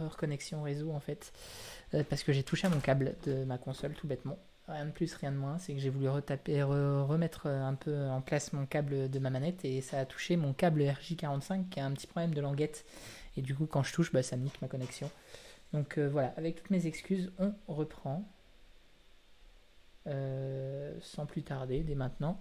erreur connexion réseau en fait. Parce que j'ai touché à mon câble de ma console tout bêtement. Rien de plus, rien de moins. C'est que j'ai voulu remettre un peu en place mon câble de ma manette et ça a touché mon câble RJ45 qui a un petit problème de languette. Et du coup, quand je touche, ça nique ma connexion. Donc voilà, avec toutes mes excuses, on reprend. Sans plus tarder, dès maintenant.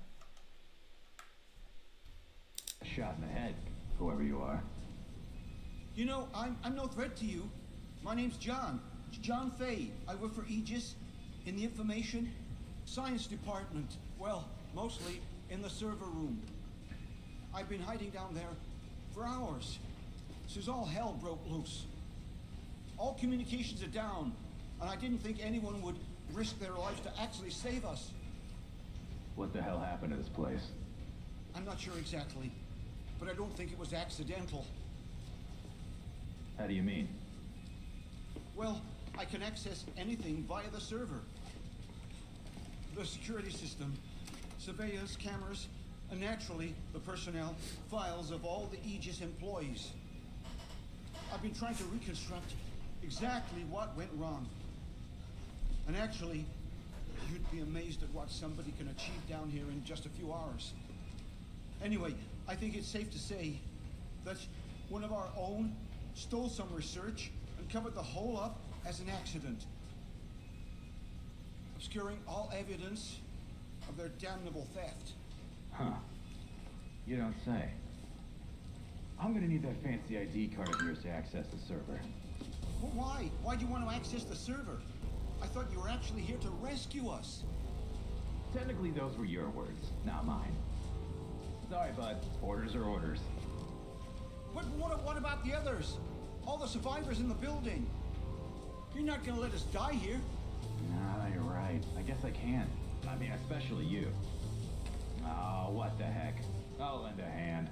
Shot in the head, whoever you are. You know, I'm no threat to you. My name's John. John Fay. I work for Aegis in the information science department. Well, mostly in the server room. I've been hiding down there for hours. Since all hell broke loose. All communications are down, and I didn't think anyone would risk their lives to actually save us. What the hell happened to this place? I'm not sure exactly, but I don't think it was accidental. How do you mean? Well, I can access anything via the server. The security system, surveillance cameras, and naturally, the personnel files of all the Aegis employees. I've been trying to reconstruct exactly what went wrong. And actually, you'd be amazed at what somebody can achieve down here in just a few hours. Anyway, I think it's safe to say that one of our own stole some research and covered the whole up as an accident, obscuring all evidence of their damnable theft. Huh. You don't say. I'm gonna need that fancy ID card of yours to access the server. Well, why? Why do you want to access the server? I thought you were actually here to rescue us. Technically, those were your words, not mine. Sorry, bud. Orders are orders. But what about the others? All the survivors in the building? You're not gonna let us die here. Nah, you're right. I guess I can. I mean, especially you. Oh, what the heck. I'll lend a hand.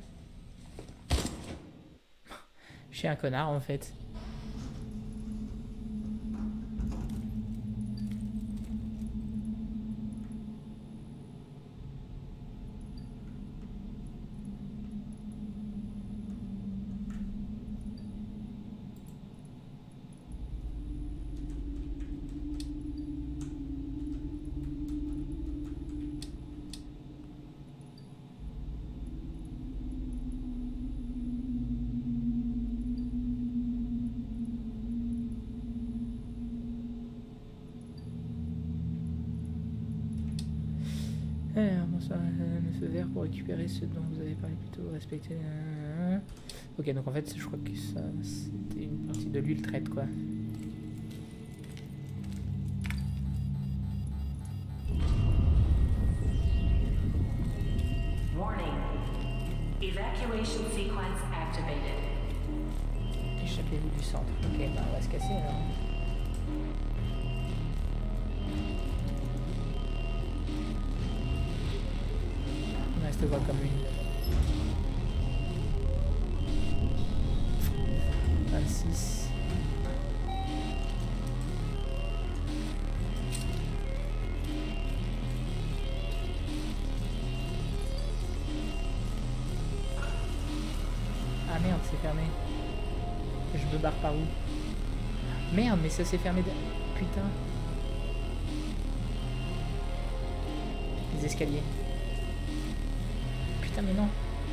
Je suis un connard en fait. Alors, bonsoir, le feu vert pour récupérer ce dont vous avez parlé plus tôt, respecter... Ok, donc en fait, je crois que ça, c'était une partie de l'huile traite, quoi. Warning. Evacuation sequence activated. Échappez-vous du centre. Ok, bah on va se casser alors. Il reste quoi comme huile? 26. Ah merde, c'est fermé. Je me barre par où? Merde, mais ça s'est fermé de... Putain. Les escaliers. Putain, mais non.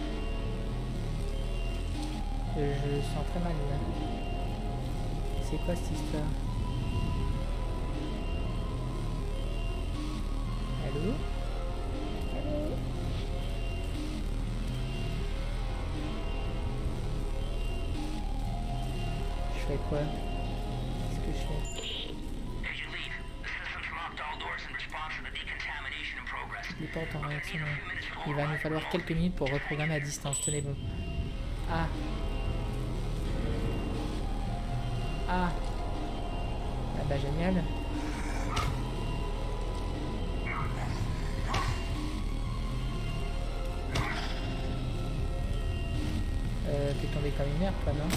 Je sens très mal là. C'est quoi cette histoire? Allô? Allô? Je fais quoi? Qu'est-ce que je fais? Les portes en réaction. Il va nous falloir quelques minutes pour reprogrammer à distance. Tenez bon. Ah. Ah. Ah bah génial. T'es tombé comme une merde toi, non?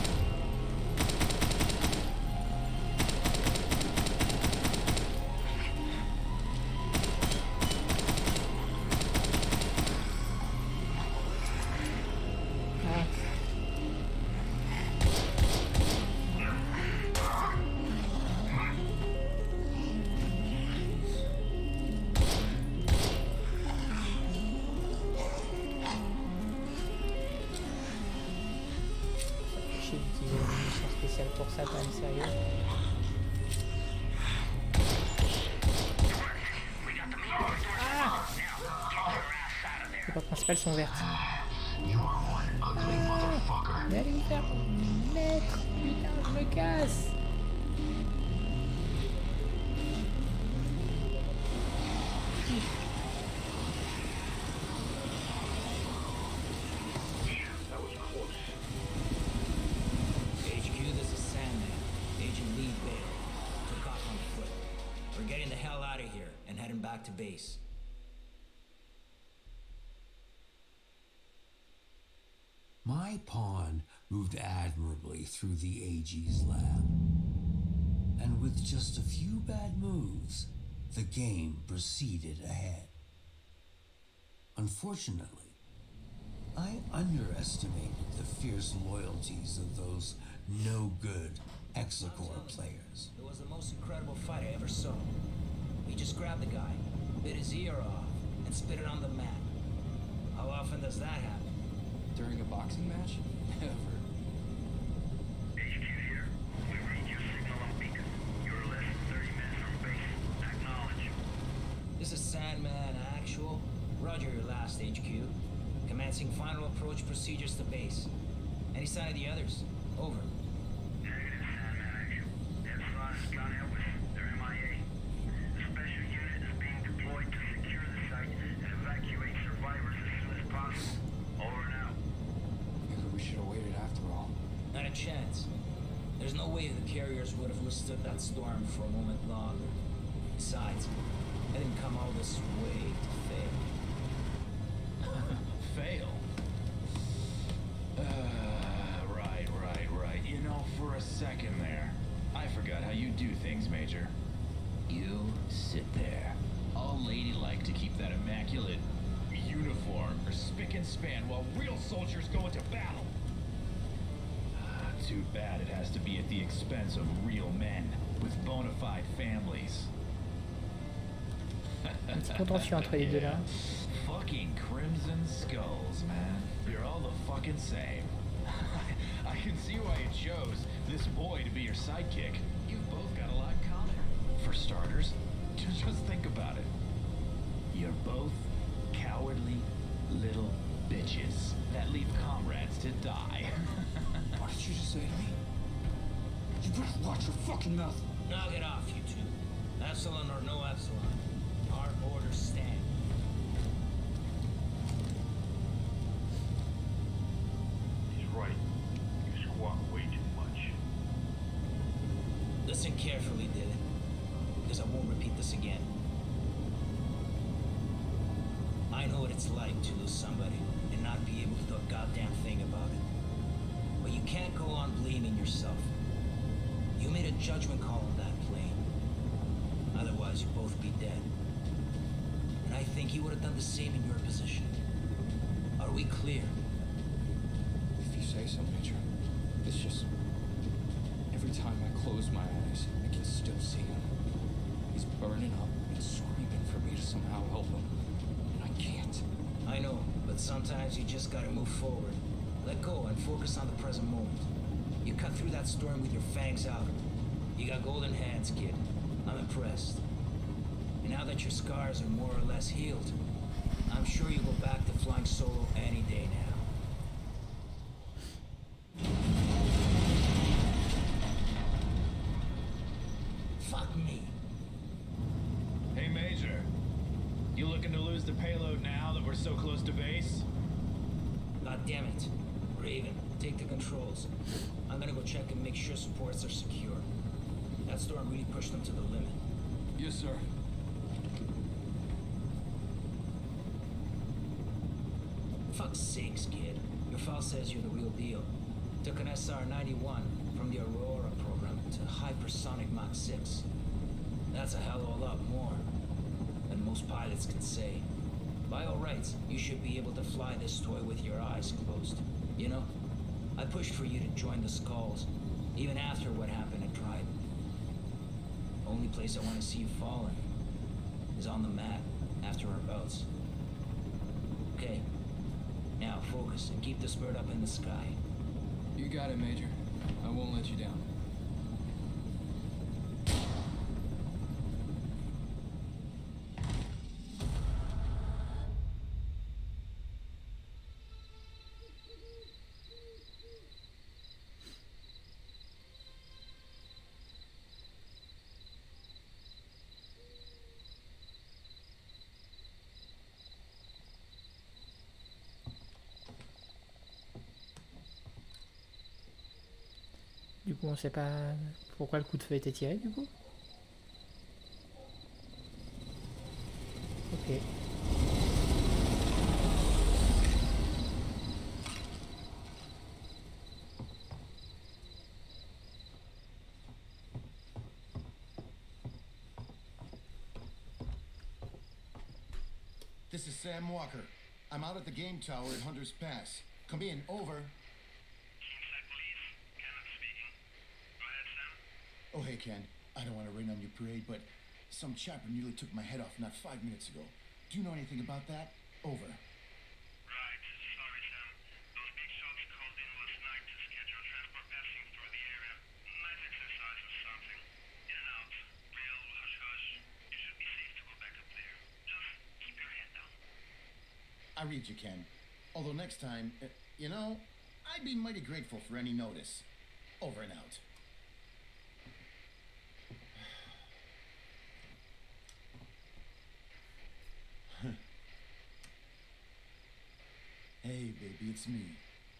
pour ça quand même sérieux. Ah, les portes principales sont ouvertes. Mais allez vous faire mettre. Putain, je me casse. Back to base. My pawn moved admirably through the AG's lab. And with just a few bad moves, the game proceeded ahead. Unfortunately, I underestimated the fierce loyalties of those no-good Hexacore players. It was the most incredible fight I ever saw. He just grabbed the guy, bit his ear off, and spit it on the mat. How often does that happen? During a boxing match? Never. HQ here. We read your signal on beacon. You're less than 30 minutes from base. Acknowledge. This is Sandman Actual. Roger your last HQ. Commencing final approach procedures to base. Any sign of the others? Over. Negative, Sandman Actual. Epsilon has gone Elvis. They're MIA. A special unit is being deployed to secure the site and evacuate survivors as soon as possible. Over and out. Maybe we should have waited after all. Not a chance. There's no way the carriers would have withstood that storm for a moment longer. Besides, they didn't come all this way to fail. Fail? Right. You know, for a second there, I forgot how you do things, Major. You sit there, all ladylike to keep that immaculate uniform or spick and span while real soldiers go into battle. Too bad it has to be at the expense of real men with bona fide families. Un petit contentieux entre les deux là. Fucking Crimson Skulls, man. You're all the fucking same. I can see why you chose this boy to be your sidekick. You've both got a lot in common. For starters, just think about it. You're both cowardly little bitches that leave comrades to die. What did you just say to me? You better watch your fucking mouth. Knock it off, you two. Epsilon or no Epsilon. Our orders stand. He's right. You squawk way too much. Listen carefully, Dylan, because I won't repeat this again. I know what it's like to lose somebody and not be able to do a goddamn thing about it. But you can't go on blaming yourself. You made a judgment call on that plane. Otherwise, you'd both be dead. And I think you would have done the same in your position. Are we clear? If you say so, Major. It's just... every time I close my eyes, I can still see him. He's burning up and screaming for me to somehow help him. And I can't. I know, but sometimes you just gotta move forward. Let go and focus on the present moment. You cut through that storm with your fangs out. You got golden hands, kid. I'm impressed. And now that your scars are more or less healed, I'm sure you'll go back to flying solo any day now. Fuck me. Hey, Major. You looking to lose the payload now that we're so close to base? God damn it. Raven, take the controls. I'm gonna go check and make sure supports are secure. That storm really pushed them to the limit. Yes, sir. Fuck's sakes, kid. Your file says you're the real deal. Took an SR-91 from the Aurora program to hypersonic Mach 6. That's a hell of a lot more than most pilots can say. By all rights, you should be able to fly this toy with your eyes closed. You know, I pushed for you to join the Skulls, even after what happened at Trident. Only place I want to see you falling is on the mat after our bouts. Okay, now focus and keep this bird up in the sky. You got it, Major. I won't let you down. coup, on sait pas pourquoi le coup de feu a été tiré, du coup. Ok. This is Sam Walker. I'm out at the game tower at Hunter's Pass. Come in, over. Inside police. Kenneth speaking. Go ahead, Sam. Oh, hey, Ken. I don't want to rain on your parade, but some chopper nearly took my head off not 5 minutes ago. Do you know anything about that? Over. Right. Sorry, Sam. Those big shots called in last night to schedule transport passing through the area. Night exercise or something. In and out. Real hush-hush. You should be safe to go back up there. Just keep your head down. I read you, Ken. Although next time, you know, I'd be mighty grateful for any notice. Over and out. Hey, baby, it's me.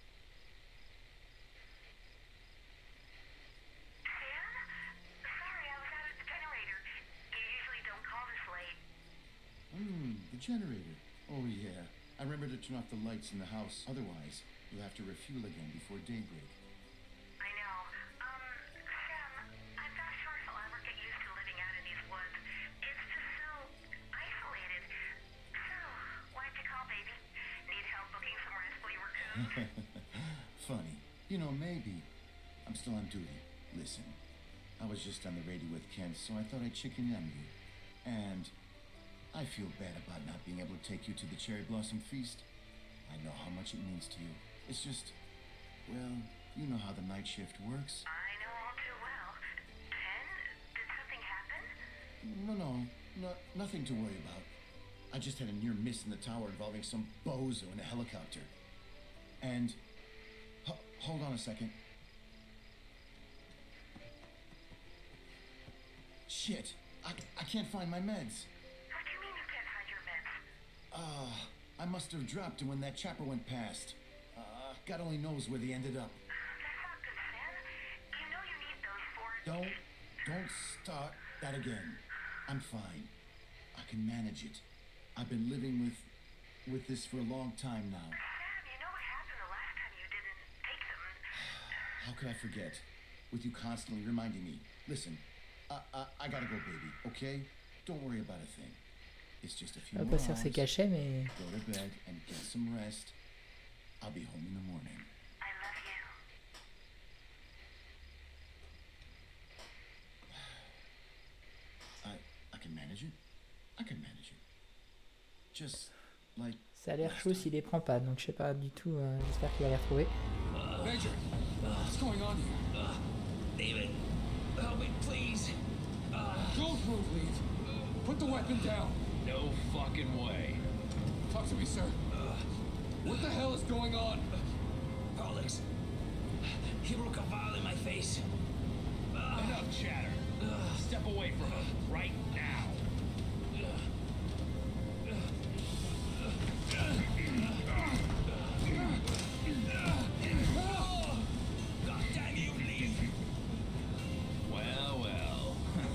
Sam? Sorry, I was out at the generator. You usually don't call this late. The generator. Oh, yeah. I remember to turn off the lights in the house. Otherwise, you'll have to refuel again before daybreak. I know. Sam, I'm not sure if I'll ever get used to living out in these woods. It's just so isolated. So, why'd you call, baby? Need help booking some rascally raccoons? Funny. You know, maybe. I'm still on duty. Listen, I was just on the radio with Ken, so I thought I'd chicken in on you. And I feel bad about not being able to take you to the Cherry Blossom Feast. I know how much it means to you. It's just, well, you know how the night shift works. I know all too well. Ken, did something happen? No, nothing to worry about. I just had a near miss in the tower involving some bozo in a helicopter. And, hold on a second. Shit, I can't find my meds. What do you mean you can't find your meds? I must have dropped them when that chopper went past. God only knows where they ended up. That's not good, Sam. You know you need those for... Don't start that again. I'm fine. I can manage it. I've been living with this for a long time now. Sam, you know what happened the last time you didn't take them? How could I forget? With you constantly reminding me. Listen, I gotta go, baby, okay? Don't worry about a thing. It's just a few On va more pas se faire ses hours. cachets, mais Go to bed and get some rest. I'll be home in the morning. I love you. I can manage it. I can manage it. Just like... ça a l'air chaud s'il les prend pas, donc je sais pas du tout. J'espère qu'il va les retrouver. Major, what's going on here? David, help me, please. Don't move, Leave. Put the weapon down. No fucking way. Talk to me, sir. What the hell is going on? Pollux, he broke a vial in my face. Enough chatter. Step away from him right now. God damn you, Leave. Well.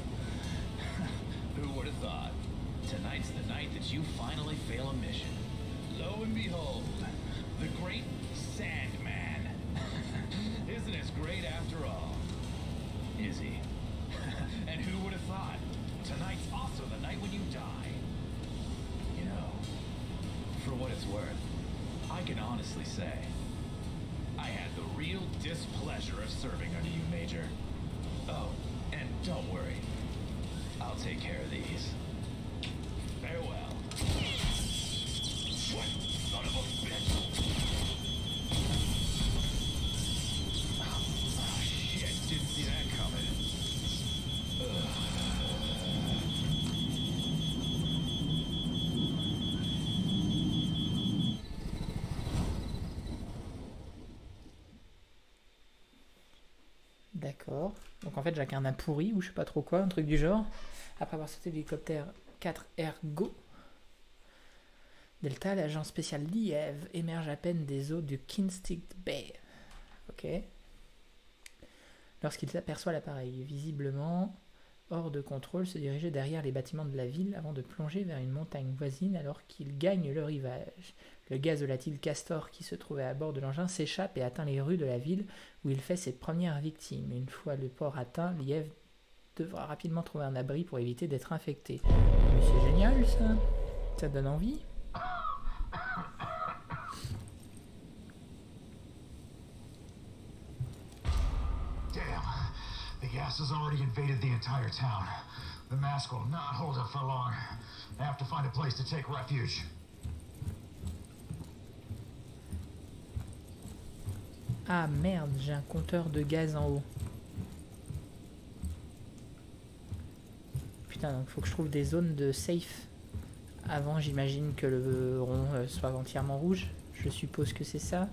Who would have thought? Tonight's the night that you finally fail a mission. Lo and behold, the great Sandman. Isn't as great after all? Is he? And who would have thought? Tonight's also the night when you die. You know, for what it's worth, I can honestly say, I had the real displeasure of serving under you, Major. Oh, and don't worry. I'll take care of these. Farewell. What son of a bitch? Oh, shit, didn't see that coming. D'accord. Donc en fait, Jacques a pourri ou je sais pas trop quoi, un truc du genre. Après avoir sauté l'hélicoptère 4R Go, Delta, l'agent spécial Liev émerge à peine des eaux de Kinstig Bay. Ok. lorsqu'il aperçoit l'appareil, visiblement hors de contrôle, se diriger derrière les bâtiments de la ville avant de plonger vers une montagne voisine alors qu'il gagne le rivage. Le gaz volatile Castor qui se trouvait à bord de l'engin s'échappe et atteint les rues de la ville où il fait ses premières victimes. Une fois le port atteint, Liev devra rapidement trouver un abri pour éviter d'être infecté. Mais c'est génial ça, ça donne envie. Damn, the gas has already invaded the entire town. The mask will not hold up for long. I have to find a place to take refuge. Ah merde, j'ai un compteur de gaz en haut. Putain, donc faut que je trouve des zones de safe. Avant, j'imagine que le rond soit entièrement rouge. Je suppose que c'est ça.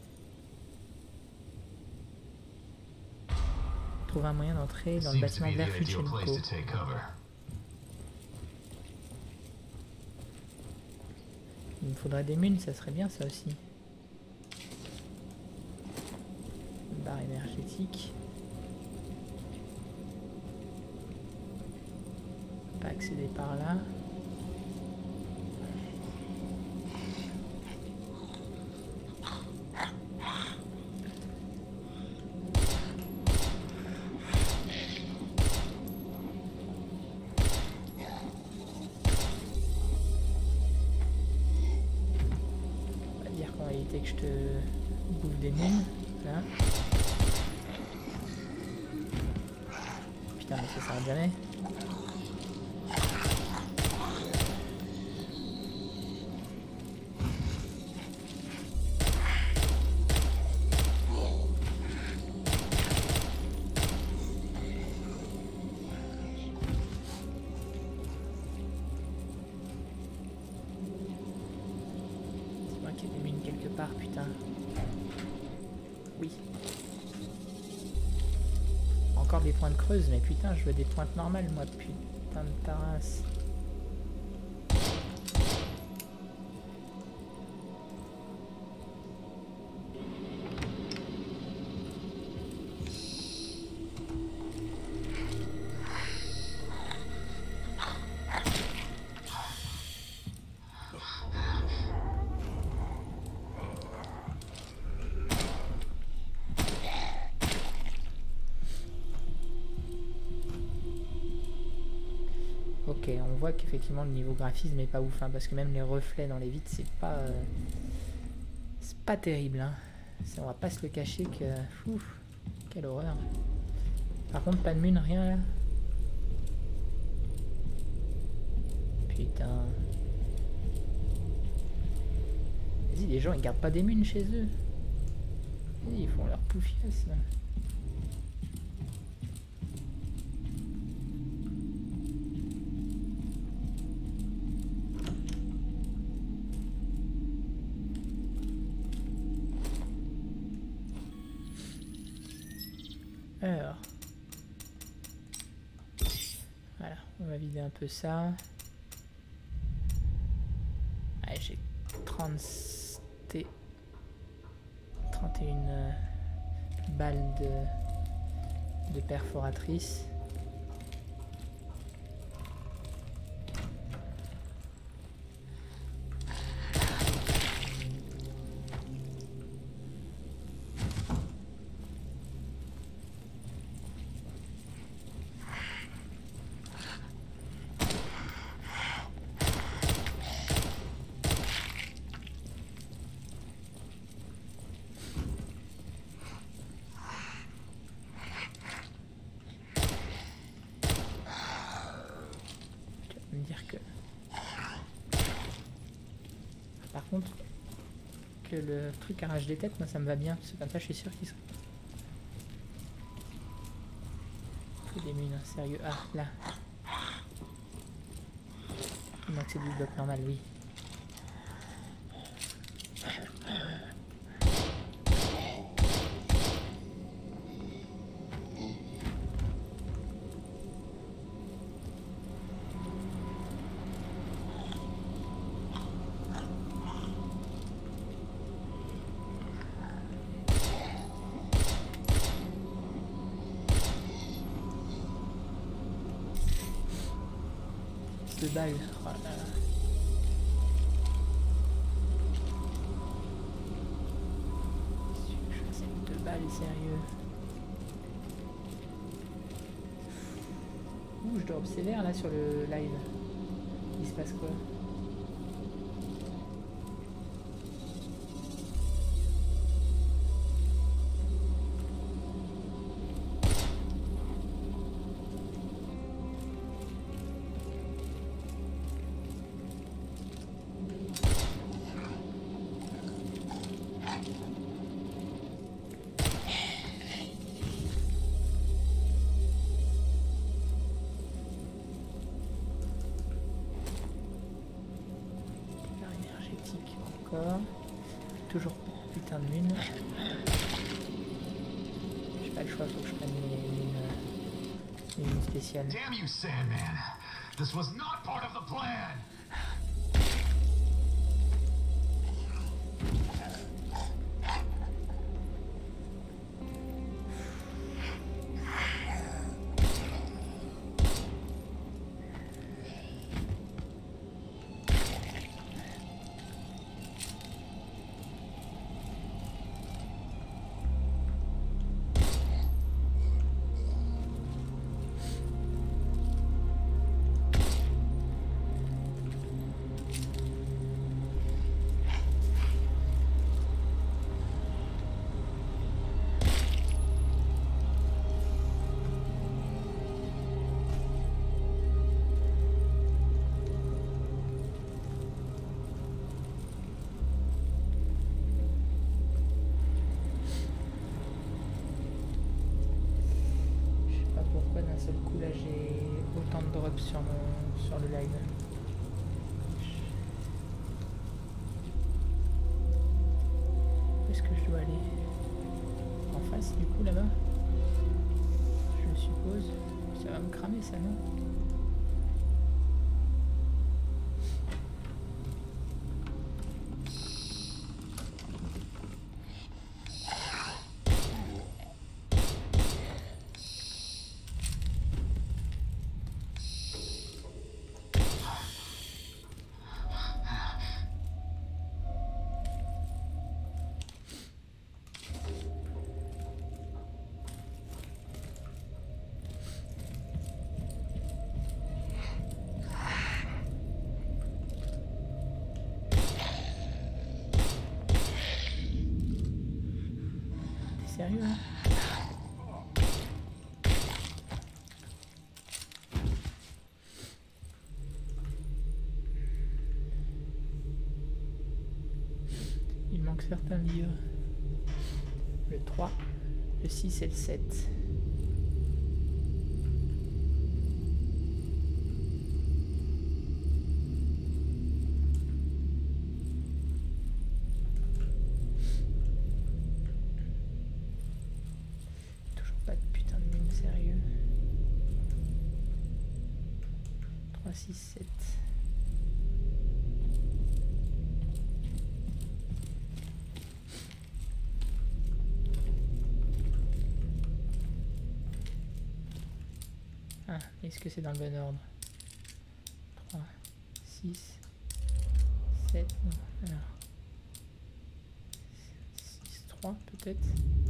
Trouver un moyen d'entrer dans le bâtiment de l'air Futchenko. Il me faudrait des mules, ça serait bien ça aussi. Une barre énergétique. Pas accéder par là. Que je te bouffe des mines là. Putain mais ça s'arrête jamais. Putain. Oui. Encore des pointes creuses, mais putain, je veux des pointes normales, moi, putain de ta race. Ok, on voit qu'effectivement le niveau graphisme est pas ouf, hein, parce que même les reflets dans les vitres, c'est pas terrible. Hein. On va pas se le cacher que... Ouf, quelle horreur. Par contre, pas de mine, rien là. Putain. Vas-y, les gens ils gardent pas des mines chez eux. Vas-y, ils font leur poufiasse là. Alors, voilà, on va vider un peu ça. Allez, j'ai 31 balles de perforatrice. Par contre, que le truc arrache des têtes, moi ça me va bien, parce que comme ça je suis sûr qu'il sera. Faut des mines, sérieux. Ah, là. Il manque c'est du bloc normal, oui. de balles. Oh là là. Je faisais 2 balles, sérieux. Ouh, je dois observer là sur le live. Il se passe quoi? Toujours putain de mine. J'ai pas le choix, faut que je prenne les mines spéciales. Damn you, Sandman! This was not part of the plan! Sur le live. Où est-ce que je dois aller? En face du coup là-bas? Je suppose. Ça va me cramer ça, non? Sérieux, hein? Il manque certains livres. Le 3, le 6 et le 7. Sérieux. 3, 6, 7. Ah, est-ce que c'est dans le bon ordre? 3, 6, 7. Alors 6, 3 peut-être.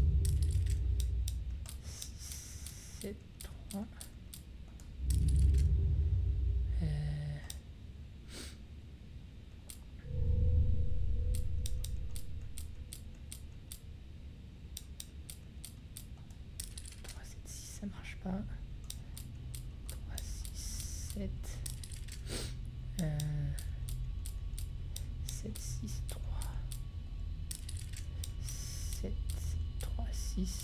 7, 3. 3, 7, 6, ça marche pas. 3, 6, 7. 7, 6, 3. 7, 3, 6.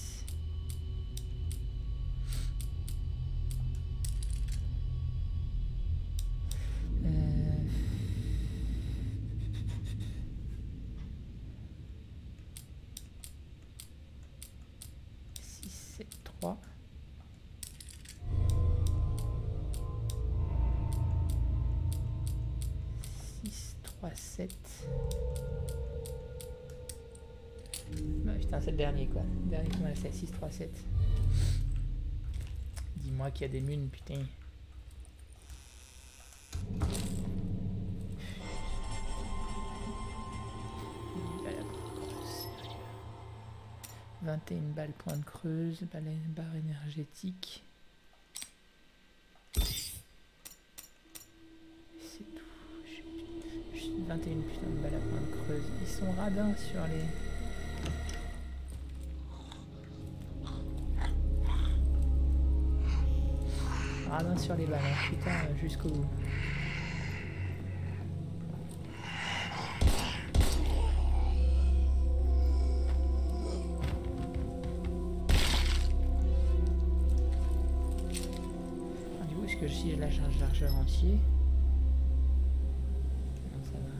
3. 6, 3, 7. Bah putain, c'est le dernier quoi. Le dernier qui m'a laissé 6, 3, 7. Dis-moi qu'il y a des munes, putain. 21 balles point de creuse, barre énergétique. C'est tout. Juste 21 putain de balles à point de creuse. Ils sont radins sur les... Radins sur les balles, hein, putain, jusqu'au bout. Que si je lâche un chargeur entier, non, ça va.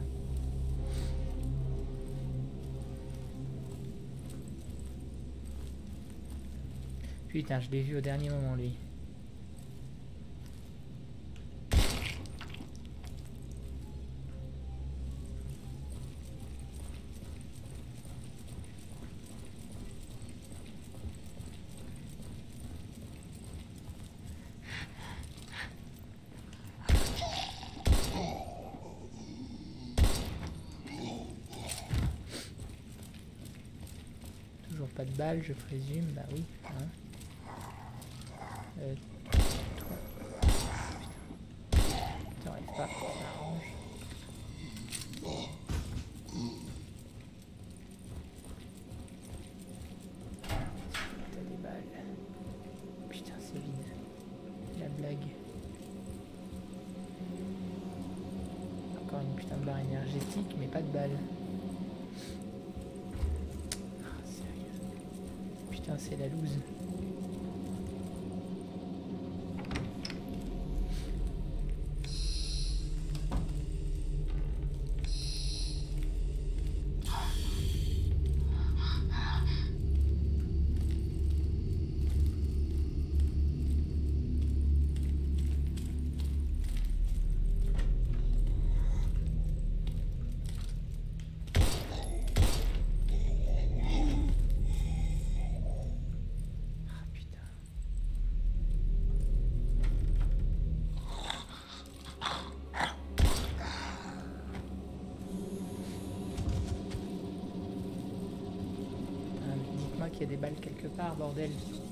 Putain, je l'ai vu au dernier moment lui. Pas de balles, je présume, bah oui. Hein. T'arrives pas, ça arrange. T'as des balles. Putain, c'est vide. La blague. Encore une putain de barre énergétique, mais pas de balles. Putain, c'est la loose. Qu'il y a des balles quelque part, bordel.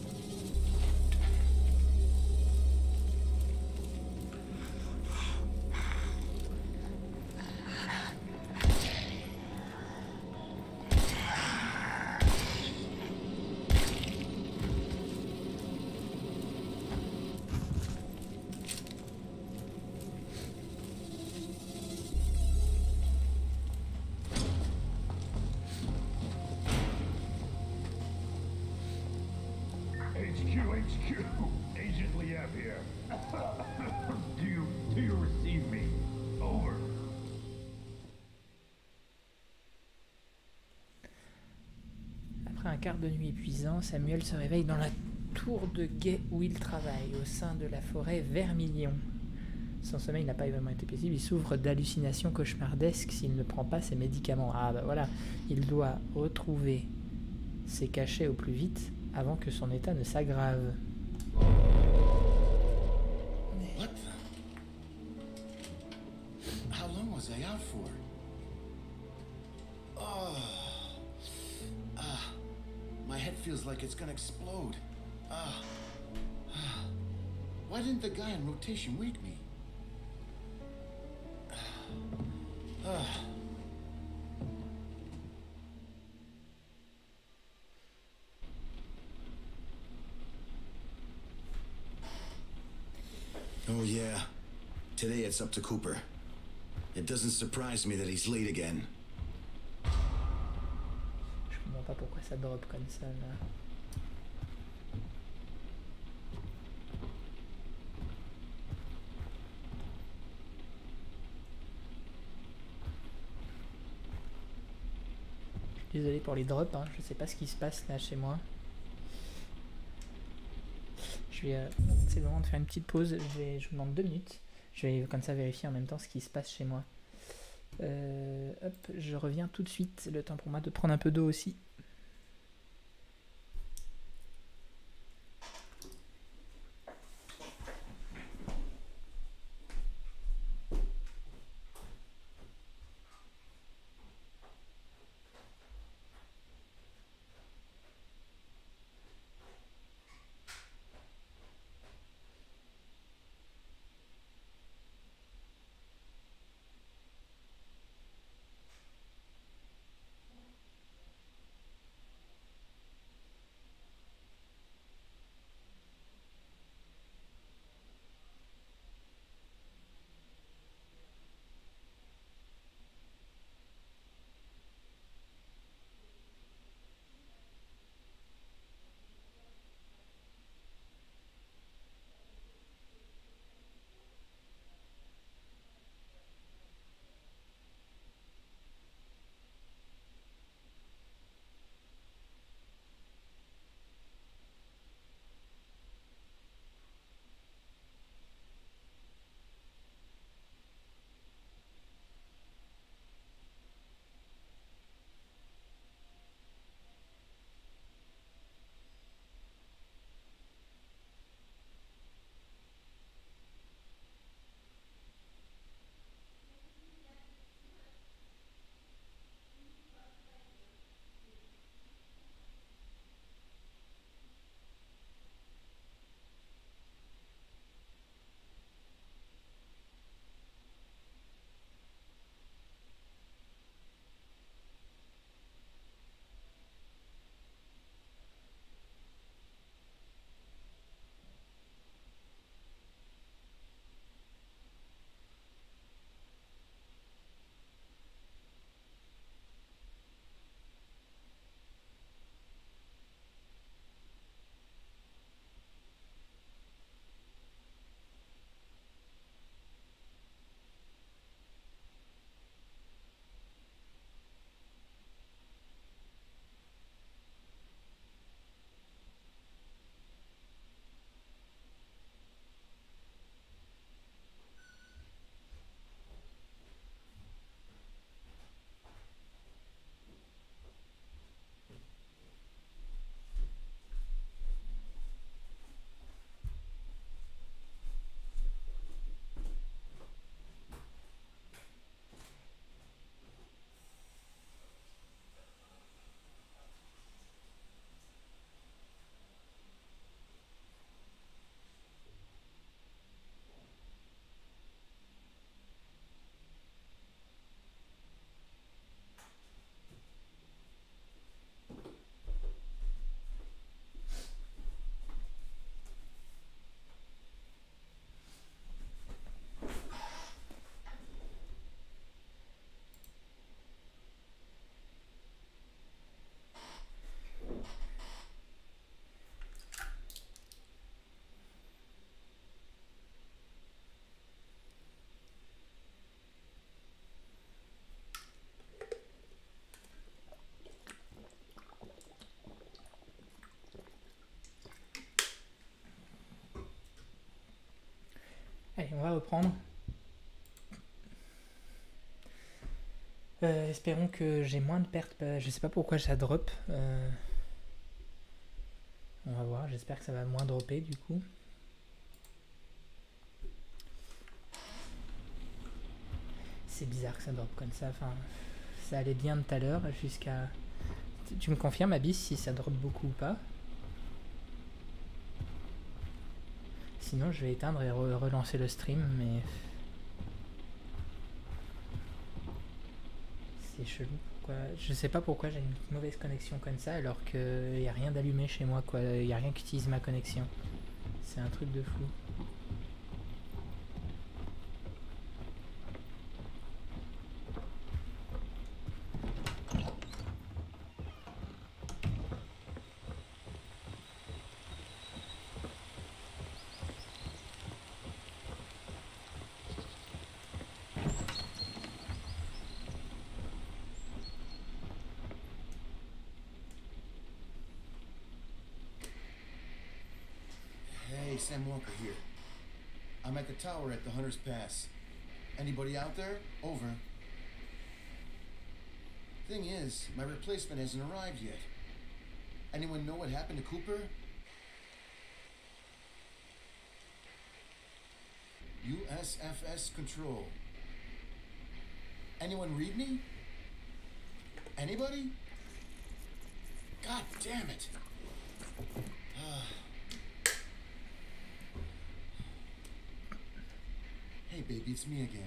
HQ, Agent Liev here. do you receive me? Over. Après un quart de nuit épuisant, Samuel se réveille dans la tour de guet où il travaille, au sein de la forêt Vermilion. Son sommeil n'a pas vraiment été paisible, il souffre d'hallucinations cauchemardesques s'il ne prend pas ses médicaments. Ah bah voilà, il doit retrouver ses cachets au plus vite avant que son état ne s'aggrave. What the? How long was I out for? Oh. My head feels like it's gonna explode. Why didn't the guy in rotation wake me? Oh yeah. Today it's up to Cooper. It doesn't surprise me that he's late again. Je comprends pas pourquoi ça drop comme ça là. Désolé pour les drops, hein. Je sais pas ce qui se passe là chez moi. Je vais, c'est le moment de faire une petite pause. Je vous demande 2 minutes. Je vais comme ça vérifier en même temps ce qui se passe chez moi. Hop, je reviens tout de suite. Le temps pour moi de prendre un peu d'eau aussi. Allez, on va reprendre. Espérons que j'ai moins de pertes. Je sais pas pourquoi ça drop. On va voir, j'espère que ça va moins dropper du coup. C'est bizarre que ça drop comme ça. Enfin, ça allait bien tout à l'heure jusqu'à... Tu me confirmes, Abyss, si ça drop beaucoup ou pas? Sinon, je vais éteindre et relancer le stream, mais... C'est chelou. Pourquoi... Je sais pas pourquoi j'ai une mauvaise connexion comme ça, alors qu'il n'y a rien d'allumé chez moi, quoi. Il n'y a rien qui utilise ma connexion. C'est un truc de fou. Hey, Sam Walker here. I'm at the tower at the Hunter's Pass. Anybody out there? Over. Thing is, my replacement hasn't arrived yet. Anyone know what happened to Cooper? USFS Control. Anyone read me? Anybody? God damn it! Hey, baby, it's me again.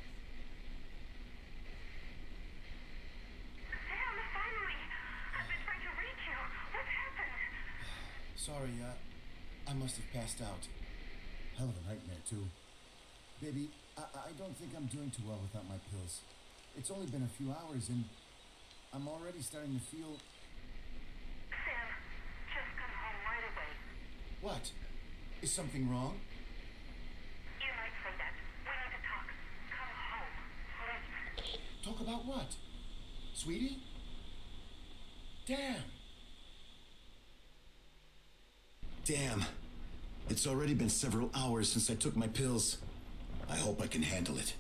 Sam, finally! I've been trying to reach you. What happened? Sorry, I must have passed out. Hell of a nightmare, too. Baby, I don't think I'm doing too well without my pills. It's only been a few hours, and I'm already starting to feel... Sam, just come home right away. What? Is something wrong? You might say that. We need to talk. Come home, please. Talk about what? Sweetie? Damn! Damn. It's already been several hours since I took my pills. I hope I can handle it.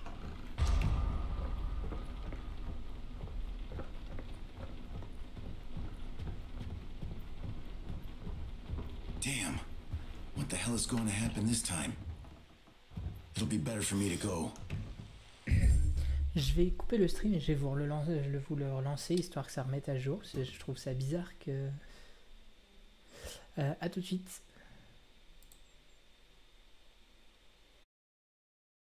Damn. What the hell is going to happen this time? It'll be better for me to go. Je vais couper le stream et je vais vous le relancer histoire que ça remette à jour. Je trouve ça bizarre que... à tout de suite.